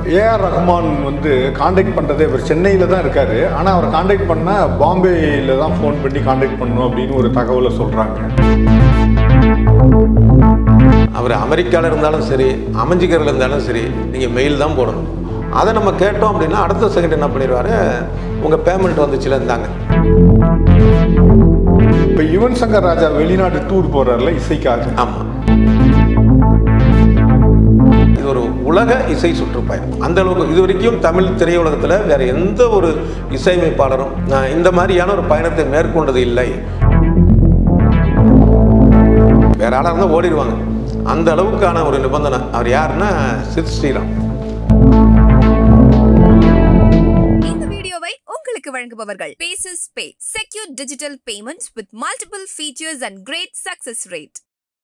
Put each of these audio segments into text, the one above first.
AR Rahman வந்து contact பண்ணுறதே இவர் சென்னையில் தான் இருக்கார். ஆனால் அவர் காண்டாக்ட் பண்ணால் பாம்பேயில் தான் ஃபோன் பண்ணி காண்டாக்ட் பண்ணணும் அப்படின்னு ஒரு தகவலை சொல்கிறாங்க. அவர் அமெரிக்காவில் இருந்தாலும் சரி, அமைஞ்சிக்கரில் இருந்தாலும் சரி, நீங்கள் மெயில் தான் போடணும். அதை நம்ம கேட்டோம் அப்படின்னா அடுத்த செகண்ட் என்ன பண்ணிடுவார், உங்கள் பேமெண்ட் வந்துச்சுல இருந்தாங்க. இப்போ யுவன் சங்கர் ராஜா வெளிநாட்டு டூர் போகிறார்ல இசைக்காக. ஆமாம், இது ஒரு உலக இசை சுற்றுப்பயணம். அந்த அளவுக்கு இது வரைக்கும் தமிழ் திரையுலகத்தில் வேற எந்த ஒரு இசையமைப்பாளரும் இந்த மாதிரியான ஒரு பயணத்தை மேற்கொண்டது இல்லை. வேற ஆளாக இருந்தால் ஓடிடுவாங்க. அந்த அளவுக்கான ஒரு நிபந்தனை. அவர் யாருன்னா சித் ஸ்ரீராம். இந்த வீடியோவை உங்களுக்கு வழங்குபவர்கள் paces pay, secure digital payments with multiple features and great success rate.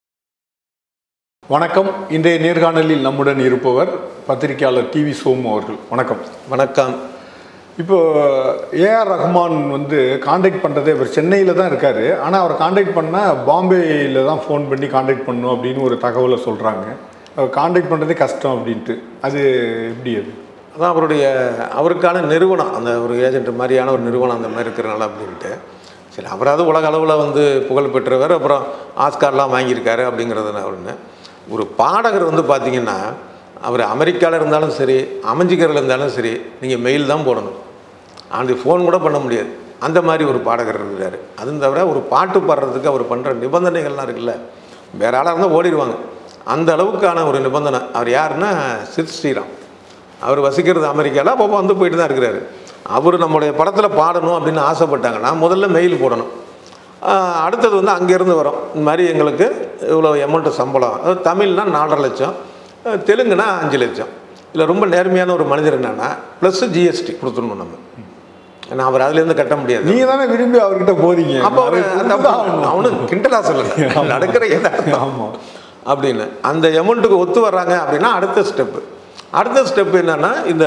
வணக்கம். இன்றைய நேர்காணலில் நம்முடன் இருப்பவர் பத்திரிகையாளர் டிவி சோமு அவர்கள். வணக்கம். வணக்கம். இப்போ ஏஆர் ரஹ்மான் வந்து காண்டாக்ட் பண்ணுறதே இவர் சென்னையில் தான் இருக்கார். ஆனால் அவர் காண்டாக்ட் பண்ணால் பாம்பேயில் தான் ஃபோன் பண்ணி காண்டாக்ட் பண்ணணும் அப்படின்னு ஒரு தகவலை சொல்கிறாங்க. அவர் காண்டாக்ட் பண்ணுறதே கஷ்டம் அப்படின்ட்டு. அது எப்படி? அது அதான் அவருக்கான நிறுவனம், அந்த ஒரு ஏஜென்ட் மாதிரியான ஒரு நிறுவனம் அந்த மாதிரி இருக்கிறனால அப்படின்ட்டு. சரி, அவராது உலக அளவில் வந்து புகழ் பெற்றவர், அப்புறம் ஆஸ்கார்லாம் வாங்கியிருக்காரு அப்படிங்கிறது ஒன்று. ஒரு பாடகர் வந்து பார்த்திங்கன்னா அவர் அமெரிக்காவில் இருந்தாலும் சரி, அமைஞ்சிக்கரில் இருந்தாலும் சரி, நீங்கள் மெயில் தான் போடணும். அந்த ஃபோன் கூட பண்ண முடியாது. அந்த மாதிரி ஒரு பாடகர் இருக்கிறார். அதுவும் தவிர ஒரு பாட்டு பாடுறதுக்கு அவர் பண்ணுற நிபந்தனைகள்லாம் இருக்குல்ல, வேற ஆளாக இருந்தால் ஓடிடுவாங்க. அந்த அளவுக்கான ஒரு நிபந்தனை. அவர் யாருன்னா சித் ஸ்ரீராம். அவர் வசிக்கிறது அமெரிக்காவில், அப்போ வந்து போயிட்டு தான் இருக்கிறாரு. அவர் நம்மளுடைய படத்தில் பாடணும் அப்படின்னு ஆசைப்பட்டாங்கன்னா முதல்ல மெயில் போடணும். அடுத்தது வந்து அங்கேருந்து வரும், இந்த மாதிரி எங்களுக்கு இவ்வளோ அமௌண்ட்டு சம்பளம். அதாவது தமிழ்னா 4.5 லட்சம், தெலுங்குனா 5 லட்சம். இல்லை ரொம்ப நேர்மையான ஒரு மனிதர் என்னென்னா ப்ளஸ் ஜிஎஸ்டி கொடுத்துடணும் நம்ம. ஏன்னா அவர் அதுலேருந்து கட்ட முடியாது. நீங்கள் தானே விரும்பி அவர்கிட்ட போறீங்க. அப்போ அவனுக்கு கிண்டலாக சொல்லுங்க நடக்கிற ஏதாவது ஆமாம் அப்படின்னு. அந்த அமௌண்ட்டுக்கு ஒத்து வர்றாங்க அப்படின்னா அடுத்த ஸ்டெப்பு என்னென்னா, இந்த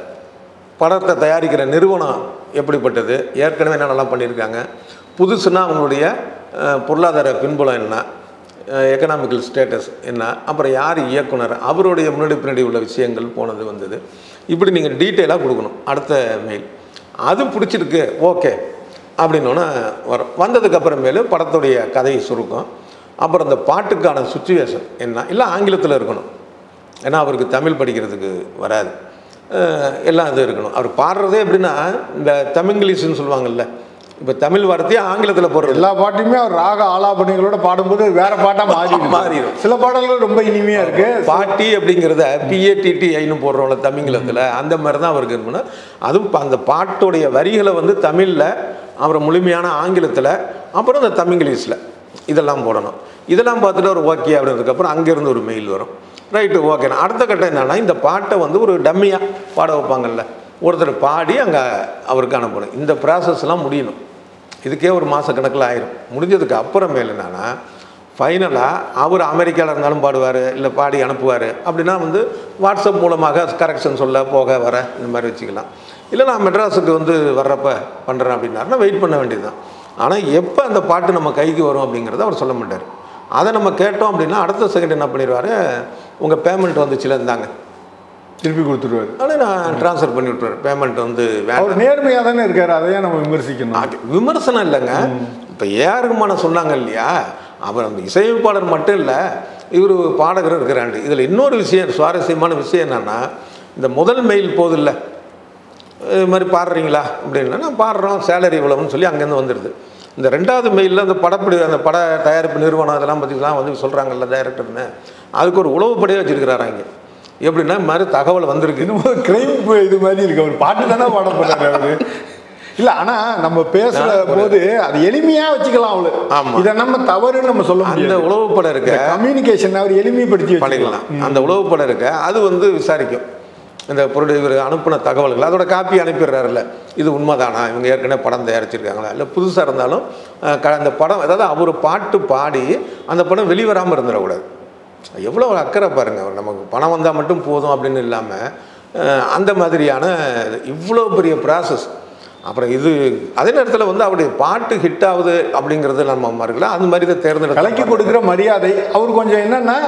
படத்தை தயாரிக்கிற நிறுவனம் எப்படிப்பட்டது, ஏற்கனவே என்னென்னலாம் பண்ணியிருக்காங்க, புதுசுன்னா அவங்களுடைய பொருளாதார பின்புலம் என்ன, எக்கனாமிக்கல் ஸ்டேட்டஸ் என்ன, அப்புறம் யார் இயக்குனர், அவருடைய முன்னாடி உள்ள விஷயங்கள் போனது வந்தது, இப்படி நீங்கள் டீட்டெயிலாக கொடுக்கணும். அடுத்த மெயில் அது பிடிச்சிருக்கு ஓகே அப்படின்னோன்னு வரும். வந்ததுக்கப்புறமேலு படத்துடைய கதையை சுருக்கம், அப்புறம் இந்த பாட்டுக்கான சுச்சுவேஷன் என்ன, இல்லை ஆங்கிலத்தில் இருக்கணும். ஏன்னா அவருக்கு தமிழ் படிக்கிறதுக்கு வராது, எல்லாம் இது இருக்கணும். அவர் பாடுறதே எப்படின்னா இந்த தமிங்கிலீஷ்னு சொல்லுவாங்கள்ல, இப்போ தமிழ் வார்த்தையை ஆங்கிலத்தில் போடுற எல்லா பாட்டுமே அவர் ராக ஆலாபனைகளோட பாடும்போது வேற பாட்டாக மாறிடும். சில பாடல்கள் ரொம்ப இனிமையாக இருக்குது. பாட்டி அப்படிங்கிறத PATTIன்னு போடுறோம்ல தமிங்கிலத்தில், அந்த மாதிரி தான் அவருக்கு இருக்கணும். அதுவும் அந்த பாட்டுடைய வரிகளை வந்து தமிழில், அப்புறம் முழுமையான ஆங்கிலத்தில், அப்புறம் இந்த தமிங்கிலீஷில் இதெல்லாம் போடணும். இதெல்லாம் பார்த்துட்டு ஒரு ஓகே அப்படின்றதுக்கப்புறம் அங்கேருந்து ஒரு மெயில் வரும். ரைட்டு ஓகேண்ணா. அடுத்த கட்டம் என்னென்னா, இந்த பாட்டை வந்து ஒரு டம்மியாக பாட வைப்பாங்கல்ல, ஒருத்தர் பாடி அங்கே அவருக்கு அனுப்பணும். இந்த ப்ராசஸ்லாம் முடியணும். இதுக்கே ஒரு மாதக்கணக்கில் ஆயிரும். முடிஞ்சதுக்கு அப்புறமேல் என்னென்னா, ஃபைனலாக அவர் அமெரிக்காவில் இருந்தாலும் பாடுவார், இல்லை பாடி அனுப்புவார். அப்படின்னா வந்து வாட்ஸ்அப் மூலமாக கரெக்ஷன் சொல்ல போக வர இந்த மாதிரி வச்சுக்கலாம். இல்லை நான் மெட்ராஸுக்கு வந்து வர்றப்ப பண்ணுறேன் அப்படின்னாருன்னா வெயிட் பண்ண வேண்டியது தான். ஆனால் எப்போ அந்த பாட்டு நம்ம கைக்கு வரும் அப்படிங்கிறத அவர் சொல்ல மாட்டார். அதை நம்ம கேட்டோம் அப்படின்னா அடுத்த செகண்ட் என்ன பண்ணிடுவார், உங்கள் பேமெண்ட் வந்துச்சுல இருந்தாங்க திருப்பி கொடுத்துருவாரு. ஆனால் நான் ட்ரான்ஸ்ஃபர் பண்ணி விட்டுருவார். பேமெண்ட் வந்து அவர் நேர்மையாக தானே இருக்காரு, அதையே நம்ம விமர்சிக்கணும். விமர்சனம் இல்லைங்க. இப்போ ஏஆருமான சொன்னாங்க இல்லையா, அவர் அந்த இசையமைப்பாளர் மட்டும் இல்லை, இவர் பாடகர் இருக்கிறாண்டு. இதில் இன்னொரு விஷயம், சுவாரஸ்யமான விஷயம் என்னென்னா, இந்த முதல் மெயில் போதில்லை, இது மாதிரி பாடுறீங்களா அப்படின்னா, நான் பாடுறோம், சேலரி இவ்வளவுன்னு சொல்லி அங்கேருந்து வந்துடுது. இந்த 2வது மெயிலில் அந்த அந்த பட தயாரிப்பு நிறுவனம் அதெல்லாம் பற்றிலாம் வந்து சொல்கிறாங்கல்ல டைரக்டர்னு, அதுக்கு ஒரு உளவுப்படையே வச்சுருக்கிறாரு. அங்கே எப்படின்னா இந்த மாதிரி தகவல் வந்திருக்கு. இன்னும் கிரைம் இது மாதிரி இருக்கு. அவர் பாட்டு தானே பாட போறாரு அவரு. இல்லை, ஆனால் நம்ம பேசுகிற போது அது எளிமையாக வச்சுக்கலாம். அவளு ஆமாம், இதை நம்ம தவறுன்னு நம்ம சொல்ல முடியாது. அந்த உளவுப்படை இருக்க கம்யூனிகேஷன் அவர் எளிமைப்படுத்தி பண்ணிக்கலாம். அந்த உளவுப்படை இருக்க அது வந்து விசாரிக்கும் இந்த பொருள் இவர் அனுப்பின தகவல்கள். அதோட காப்பி அனுப்பிடுறாருல்ல, இது உண்மைதானா, இவங்க ஏற்கனவே படம் தயாரிச்சிருக்காங்களா, இல்லை புதுசாக இருந்தாலும் அந்த படம், அதாவது அவர் பாட்டு பாடி அந்த படம் வெளிவராமல் இருந்துடக்கூடாது. எவ்வளோ ஒரு அக்கறை பாருங்கள். அவர் நமக்கு பணம் வந்தால் மட்டும் போதும் அப்படின்னு இல்லாமல் அந்த மாதிரியான இவ்வளோ பெரிய ப்ராசஸ். அப்புறம் இது அதே நேரத்தில் வந்து அவருடைய பாட்டு ஹிட் ஆகுது அப்படிங்கிறது நம்ம இருக்கலாம். அந்த மாதிரி தான் தேர்ந்தெடுத்து கலக்கி கொடுக்குற மரியாதை அவர் கொஞ்சம் என்னென்னா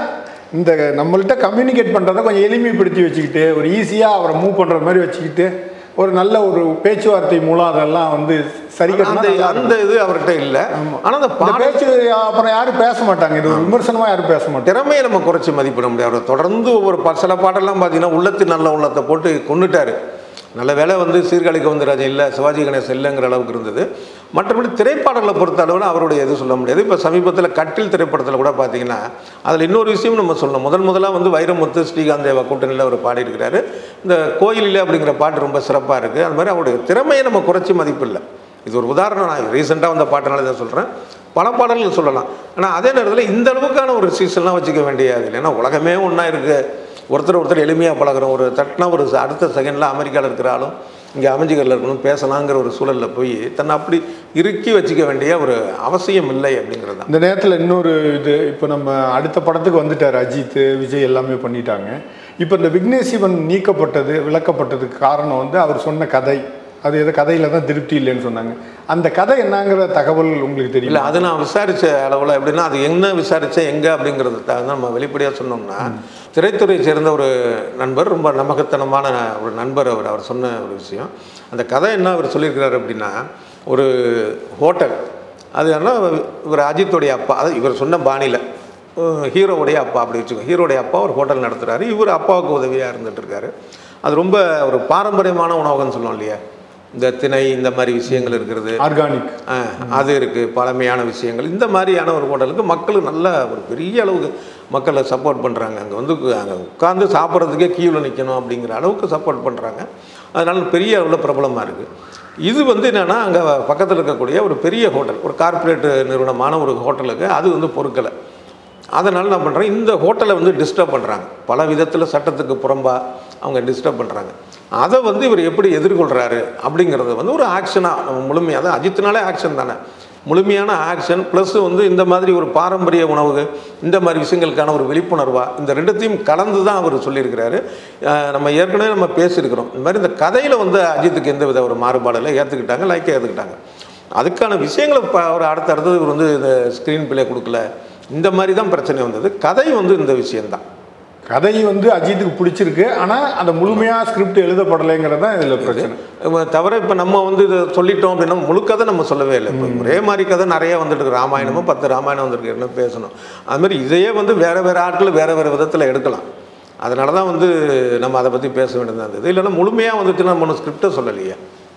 இந்த நம்மள்கிட்ட கம்யூனிகேட் பண்ணுறதை கொஞ்சம் எளிமைப்படுத்தி வச்சுக்கிட்டு ஒரு ஈஸியாக அவரை மூவ் பண்ணுற மாதிரி வச்சுக்கிட்டு ஒரு நல்ல ஒரு பேச்சுவார்த்தை மூலம் அதெல்லாம் வந்து சரி அந்த இது அவர்கிட்ட இல்லை. ஆனால் அந்த பேச்சு அப்புறம் யாரும் பேச மாட்டாங்க, இது ஒரு விமர்சனமாக யாரும் பேச மாட்டாங்க. திறமையை நம்ம குறைச்சி மதிப்பிட முடியாது. அவர் தொடர்ந்து ஒவ்வொரு சில பாட்டெல்லாம் பார்த்தீங்கன்னா உள்ளத்து நல்ல உள்ளத்தை போட்டு கொண்டுட்டார். நல்ல வேலை வந்து சீர்காழி கவுந்தராஜன் இல்லை, சிவாஜி கணேசன் இல்லைங்கிற அளவுக்கு இருந்தது. மற்றபடி திரைப்பாடலை பொறுத்த அளவில் அவருடைய எது சொல்ல முடியாது. இப்போ சமீபத்தில் கட்டில் திரைப்படத்தில் கூட பார்த்தீங்கன்னா அதில் இன்னொரு விஷயம் நம்ம சொல்லணும். முதலாக வந்து வைரமுத்து ஸ்ரீகாந்த் தேவா கூட்டணியில் அவர் பாடியிருக்கிறாரு. இந்த கோயிலில் அப்படிங்கிற பாட்டு ரொம்ப சிறப்பாக இருக்குது. அது மாதிரி அவருடைய திறமையை நம்ம குறைச்சி மதிப்பில்லை. இது ஒரு உதாரணம். நான் ரீசெண்டாக வந்த பாட்டினால தான் சொல்கிறேன். பல பாடல்கள் சொல்லலாம். ஆனால் அதே நேரத்தில் இந்த அளவுக்கான ஒரு சீசன்லாம் வச்சுக்க வேண்டியது இல்லை. ஏன்னா உலகமே ஒன்றா இருக்குது. ஒருத்தர் எளிமையாக பழகிறோம். ஒரு தட்டினா ஒரு அடுத்த செகண்டில் அமெரிக்காவில் இருக்கிறாலும் இங்கே அமைஞ்சிகளில் இருக்கணும் பேசலாங்கிற ஒரு சூழலில் போய் தன்னை அப்படி இறுக்கி வச்சுக்க வேண்டிய ஒரு அவசியம் இல்லை அப்படிங்கிறது தான். இந்த நேரத்தில் இன்னொரு இது, இப்போ நம்ம அடுத்த படத்துக்கு வந்துட்டார் அஜித், விஜய் எல்லாமே பண்ணிட்டாங்க. இப்போ இந்த விக்னேஷ் சிவன் நீக்கப்பட்டது விளக்கப்பட்டதுக்கு காரணம் வந்து அவர் சொன்ன கதை, அது எதோ கதையில் தான் திருப்தி இல்லைன்னு சொன்னாங்க. அந்த கதை என்னங்கிற தகவல் உங்களுக்கு தெரியல? இல்லை, அது நான் விசாரித்த அளவில் எப்படின்னா அது என்ன விசாரித்தேன் எங்கே அப்படிங்கிறது தான் நம்ம வெளிப்படையாக சொன்னோம்னா, திரைத்துறையை சேர்ந்த ஒரு நண்பர், ரொம்ப நம்பகத்தனமான ஒரு நண்பர் அவர் சொன்ன ஒரு விஷயம். அந்த கதை என்ன அவர் சொல்லியிருக்கிறார் அப்படின்னா, ஒரு ஹோட்டல், அது என்ன இவர் அஜித்துடைய அப்பா, அது இவர் சொன்ன பாணியில் ஹீரோவுடைய அப்பா அப்படி வச்சுக்கோங்க. ஹீரோடைய அப்பா ஒரு ஹோட்டல் நடத்துகிறாரு. இவர் அப்பாவுக்கு உதவியாக இருந்துகிட்டு இருக்காரு. அது ரொம்ப ஒரு பாரம்பரியமான உணவகம்னு சொல்லணும் இல்லையா. இந்த திணை இந்த மாதிரி விஷயங்கள் இருக்கிறது, ஆர்கானிக் அது இருக்குது, பழமையான விஷயங்கள். இந்த மாதிரியான ஒரு ஹோட்டலுக்கு மக்கள் நல்ல ஒரு பெரிய அளவுக்கு மக்களை சப்போர்ட் பண்ணுறாங்க. அங்கே வந்து அங்கே உட்காந்து சாப்பிட்றதுக்கே கியூவில் நிற்கணும் அப்படிங்கிற அளவுக்கு சப்போர்ட் பண்ணுறாங்க. அதனால் பெரிய அளவில் பிரபலமாக இருக்குது. இது வந்து என்னென்னா அங்கே பக்கத்தில் இருக்கக்கூடிய ஒரு பெரிய ஹோட்டல், ஒரு கார்ப்பரேட் நிறுவனமான ஒரு ஹோட்டலுக்கு அது வந்து பொறுக்கலை. அதனால் என்ன பண்ணுறாங்க, இந்த ஹோட்டலை வந்து டிஸ்டர்ப் பண்ணுறாங்க. பல விதத்தில் சட்டத்துக்கு புறம்பாக அவங்க டிஸ்டர்ப் பண்ணுறாங்க. அதை வந்து இவர் எப்படி எதிர்கொள்கிறாரு அப்படிங்கிறது வந்து ஒரு ஆக்ஷனாக நம்ம முழுமையாக, அதான் அஜித்னாலே ஆக்ஷன் தானே, முழுமையான ஆக்ஷன் ப்ளஸ் வந்து இந்த மாதிரி ஒரு பாரம்பரிய உணவு இந்த மாதிரி விஷயங்களுக்கான ஒரு விழிப்புணர்வாக இந்த ரெண்டுத்தையும் கலந்து தான் அவர் சொல்லியிருக்கிறாரு. நம்ம ஏற்கனவே நம்ம பேசியிருக்கிறோம். இந்த மாதிரி இந்த கதையில் வந்து அஜித்துக்கு எந்த வித ஒரு மாறுபாடில் ஏற்றுக்கிட்டாங்க, லைக்காக ஏற்றுக்கிட்டாங்க. அதுக்கான விஷயங்களை அவர் அடுத்தடுத்தது இவர் வந்து இந்த ஸ்க்ரீன் பிளே கொடுக்கல, இந்த மாதிரி தான் பிரச்சனை வந்தது. கதை வந்து இந்த விஷயந்தான். கதை வந்து அஜித்துக்கு பிடிச்சிருக்கு, ஆனால் அந்த முழுமையாக ஸ்கிரிப்ட் எழுதப்படலைங்கிறது தான் இதில் பிரச்சனை. தவிர இப்போ நம்ம வந்து இதை சொல்லிட்டோம் அப்படின்னா முழு கதை நம்ம சொல்லவே இல்லை. இப்போ ஒரே மாதிரி கதை நிறைய வந்துட்டு இருக்கு. ராமாயணமும் 10 ராமாயணம் வந்துருக்கு பேசணும். அதுமாதிரி இதையே வந்து வேறு வேறு ஆட்கள் வேறு வேறு விதத்தில் எடுக்கலாம். அதனால தான் வந்து நம்ம அதை பற்றி பேச வேண்டியதாக இருந்தது. இல்லைன்னா முழுமையாக வந்துட்டு நம்ம ஸ்கிரிப்டை சொல்லலையே.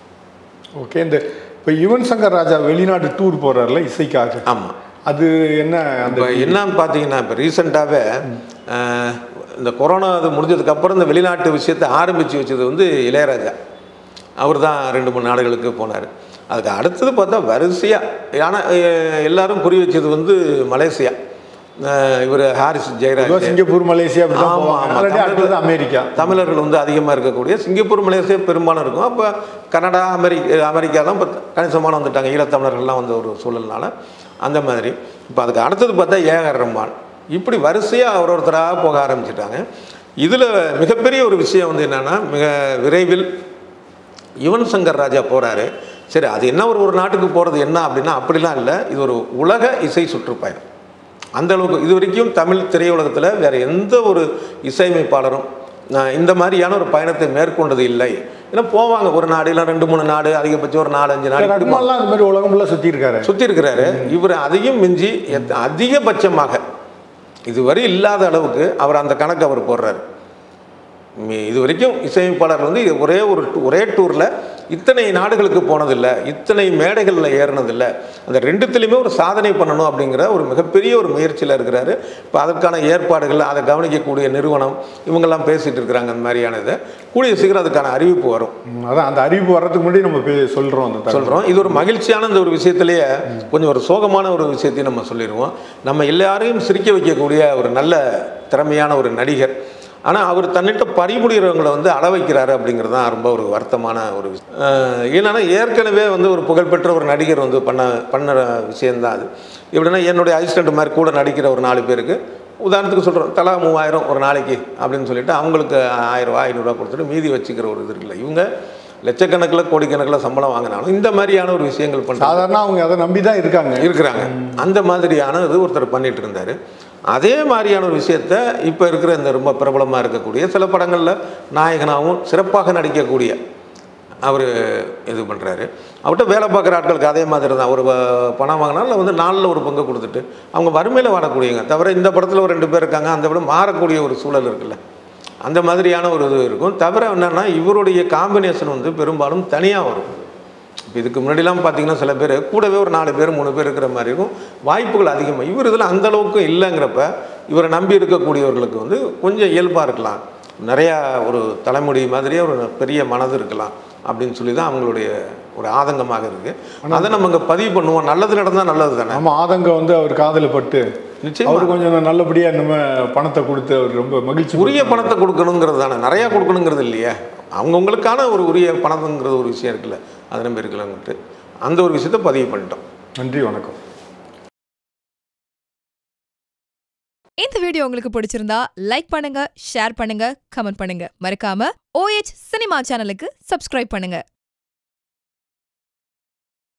ஓகே, இந்த இப்போ யுவன் சங்கர் ராஜா வெளிநாடு டூர் போகிறார்ல இசைக்காக, ஆமாம், அது என்ன அந்த என்னன்னு பார்த்தீங்கன்னா இப்போ ரீசெண்டாகவே இந்த கொரோனா அது முடிஞ்சதுக்கப்புறம் இந்த வெளிநாட்டு விஷயத்தை ஆரம்பித்து வச்சது வந்து இளையராஜா. அவர் தான் 2-3 நாடுகளுக்கு போனார். அதுக்கு அடுத்தது பார்த்தா வரிசையாக, ஆனால் எல்லாரும் குறி வச்சது வந்து மலேசியா. இவர் Harris Jayaraj, Singapore Malaysia, America. தமிழர்கள் வந்து அதிகமாக இருக்கக்கூடிய சிங்கப்பூர் மலேசியா பெரும்பாலும் இருக்கும். அப்போ கனடா அமெரிக்கா தான் இப்போ கணிசமான வந்துட்டாங்க, ஈழத்தமிழர்கள்லாம் வந்த ஒரு சூழல்னால அந்த மாதிரி. இப்போ அதுக்கு அடுத்தது பார்த்தா ஏஆர் ரஹ்மான். இப்படி வரிசையாக ஒருத்தராக போக ஆரம்பிச்சிட்டாங்க. இதில் மிகப்பெரிய ஒரு விஷயம் வந்து என்னென்னா, மிக விரைவில் யுவன் சங்கர் ராஜா போகிறாரு. சரி, அது என்ன ஒரு நாட்டுக்கு போகிறது என்ன அப்படின்னா அப்படிலாம் இல்லை. இது ஒரு உலக இசை சுற்றுப்பயணம். அந்தளவுக்கு இது வரைக்கும் தமிழ் திரையுலகத்தில் வேறு எந்த ஒரு இசையமைப்பாளரும் இந்த மாதிரியான ஒரு பயணத்தை மேற்கொண்டது இல்லை. ஏன்னா போவாங்க ஒரு நாடு இல்லை 2-3 நாடு, அதிகபட்சம் ஒரு 4-5 நாடு. ரஹ்மான்லாம் அந்த மாதிரி உலகம் ஃபுல்லாக சுற்றி இருக்கிறாரு. இவர் அதையும் மிஞ்சி அதிகபட்சமாக இதுவரை இல்லாத அளவுக்கு அவர் அந்த கணக்கு அவர் போடுறாரு. இது வரைக்கும் இசையமைப்பாளர் வந்து ஒரே டூரில் இத்தனை நாடுகளுக்கு போனதில்லை, இத்தனை மேடைகளில் ஏறினதில்லை. அந்த ரெண்டுத்துலேயுமே ஒரு சாதனை பண்ணணும் அப்படிங்கிற ஒரு மிகப்பெரிய ஒரு முயற்சியில் இருக்கிறாரு. இப்போ அதற்கான ஏற்பாடுகள், அதை கவனிக்கக்கூடிய நிறுவனம் இவங்கெல்லாம் பேசிகிட்டு இருக்கிறாங்க. அந்த மாதிரியான இதை கூடிய சீக்கிரம் அதுக்கான அறிவிப்பு வரும். அதான் அந்த அறிவிப்பு வர்றதுக்கு முன்னாடி நம்ம சொல்கிறோம். இது ஒரு மகிழ்ச்சியான இந்த ஒரு விஷயத்திலேயே கொஞ்சம் ஒரு சோகமான ஒரு விஷயத்தையும் நம்ம சொல்லிடுவோம். நம்ம எல்லாரையும் சிரிக்க வைக்கக்கூடிய ஒரு நல்ல திறமையான ஒரு நடிகர், ஆனால் அவர் தன்னிட்ட பறிமுடிகிறவங்களை வந்து அளவைக்கிறாரு அப்படிங்கிறது தான் ரொம்ப ஒரு வருத்தமான ஒரு விஷயம். ஏன்னா ஏற்கனவே வந்து ஒரு புகழ்பெற்ற ஒரு நடிகர் வந்து பண்ண விஷயந்தான் அது. எப்படின்னா என்னுடைய அசிஸ்டண்ட் மாதிரி கூட நடிக்கிற ஒரு 4 பேருக்கு உதாரணத்துக்கு சொல்கிறோம், தலா 3000 ஒரு நாளைக்கு அப்படின்னு சொல்லிட்டு அவங்களுக்கு 1000 ரூபா 500 கொடுத்துட்டு மீதி வச்சுக்கிற ஒரு இது இருக்குல்ல. இவங்க லட்சக்கணக்கில் கோடிக்கணக்கில் சம்பளம் வாங்கினாலும் இந்த மாதிரியான ஒரு விஷயங்கள் பண்ண சாதாரண அவங்க அதை நம்பி தான் இருக்கிறாங்க. அந்த மாதிரியான இது ஒருத்தர் பண்ணிட்டு இருந்தார். அதே மாதிரியான ஒரு விஷயத்த இப்போ இருக்கிற இந்த ரொம்ப பிரபலமாக இருக்கக்கூடிய சில படங்களில் நாயகனாகவும் சிறப்பாக நடிக்கக்கூடிய அவர் இது பண்ணுறாரு. அவர்கிட்ட வேலை பார்க்குற ஆட்களுக்கு அதே மாதிரி தான். ஒரு பணம் வாங்கினாலும் வந்து நாளில் ஒரு பங்கு கொடுத்துட்டு அவங்க வறுமையில் வாழக்கூடியவங்க. தவிர இந்த படத்தில் ஒரு 2 பேர் இருக்காங்க, அந்த படம் மாறக்கூடிய ஒரு சூழல் இருக்குல்ல, அந்த மாதிரியான ஒரு இது இருக்கும். தவிர என்னென்னா இவருடைய காம்பினேஷன் வந்து பெரும்பாலும் தனியாக வரும். இப்போ இதுக்கு முன்னாடிலாம் பார்த்தீங்கன்னா சில பேர் கூடவே ஒரு 4 பேர் 3 பேர் இருக்கிற மாதிரி இருக்கும், வாய்ப்புகள் அதிகமாக. இவர் இதில் அந்தளவுக்கு இல்லைங்கிறப்ப இவரை நம்பி இருக்கக்கூடியவர்களுக்கு வந்து கொஞ்சம் இயல்பாக இருக்கலாம், நிறையா ஒரு தலைமுடி மாதிரியே ஒரு பெரிய மனது இருக்கலாம் அப்படின்னு சொல்லி தான் அவங்களுடைய ஒரு ஆதங்கமாக இருக்குது. அதை நம்ம இங்கே பதிவு பண்ணுவோம். நல்லது நடந்தால் நல்லது தானே. நம்ம ஆதங்கம் வந்து அவர் காதில் பட்டு நிச்சயம் அவர் கொஞ்சம் நல்லபடியாக நம்ம பணத்தை கொடுத்து அவர் ரொம்ப மகிழ்ச்சி. உரிய பணத்தை கொடுக்கணுங்கிறது தானே, நிறையா கொடுக்கணுங்கிறது இல்லையா. அவங்கவுங்களுக்கான ஒரு உரிய பணம்ங்கிறது ஒரு விஷயம் இருக்குல்ல, அதை நம்ம இருக்கலாம்ட்டு அந்த ஒரு விஷயத்தை பதிவு பண்ணிட்டோம். நன்றி, வணக்கம். இந்த வீடியோ உங்களுக்கு பிடிச்சிருந்தா லைக் பண்ணுங்க, ஷேர் பண்ணுங்க, கமெண்ட் பண்ணுங்க. மறக்காம OH சினிமா சேனலுக்கு சப்ஸ்கிரைப் பண்ணுங்க.